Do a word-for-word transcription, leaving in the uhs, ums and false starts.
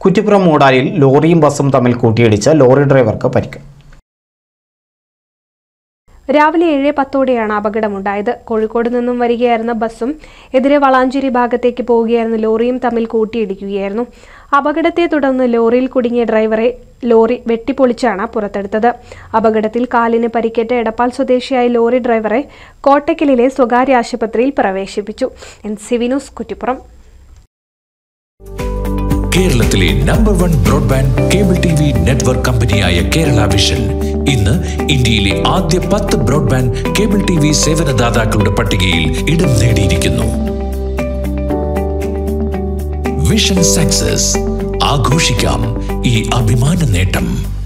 കുറ്റിപ്പുറം മൂടാലിൽ ലോറിയും ബസ്സും തമ്മിൽ കൂട്ടിയിടിച്ച് ലോറി ഡ്രൈവർക്ക് പരിക്ക്. രാവിലെ ഏഴ് പത്തോടെയാണ് അപകടമുണ്ടായത്. കോഴിക്കോട് നിന്നും വരികയായിരുന്ന ബസ്സും എതിരെ വളാഞ്ചേരി ഭാഗത്തേക്ക് പോവുകയായിരുന്ന ലോറിയും തമ്മിൽ കൂട്ടിയിടിക്കുകയായിരുന്നു. അപകടത്തെ തുടർന്ന് ലോറിയിൽ കുടുങ്ങിയ ഡ്രൈവറെ ലോറി വെട്ടിപ്പൊളിച്ചാണ് പുറത്തെടുത്തത്. അപകടത്തിൽ കാലിന് പരിക്കേറ്റ എടപ്പാൾ സ്വദേശിയായ ലോറി ഡ്രൈവറെ കോട്ടക്കലിലെ സ്വകാര്യ ആശുപത്രിയിൽ പ്രവേശിപ്പിച്ചു. N C V news, Kuttippuram. കേരളത്തിലെ number one broadband cable T V network കമ്പനിയായ കേരള വിഷൻ ഇന്ന് ഇന്ത്യയിലെ ആദ്യ പത്ത് ബ്രോഡ്ബാൻഡ് കേബിൾ ടി വി സേവനദാതാക്കളുടെ പട്ടികയിൽ ഇടം നേടിയിരിക്കുന്നു. Vision success. ആഘോഷിക്കാം ഈ അഭിമാന നേട്ടം.